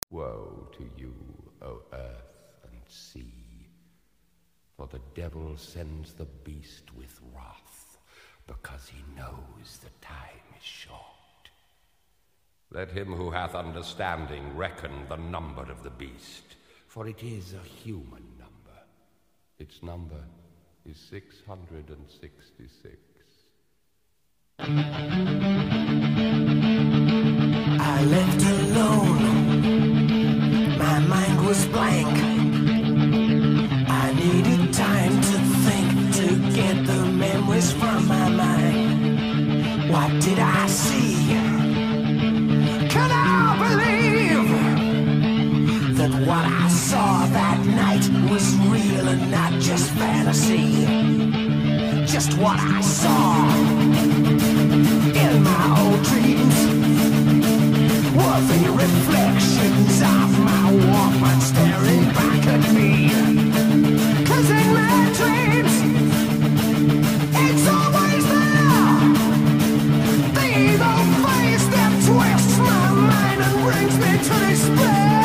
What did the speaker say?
Woe to you, O earth and sea, for the devil sends the beast with wrath, because he knows the time is short. Let him who hath understanding reckon the number of the beast, for it is a human number. Its number is 666. I left alone, my mind was blank. I needed time to think, to get the memories from my mind. What did I see? Can I believe that what I saw that night was real and not just fantasy? Just what I saw in my old dreams were the reflections of my Walkman staring back at me. 'Cause in my dreams, it's always there, the evil face that twists my mind and brings me to despair.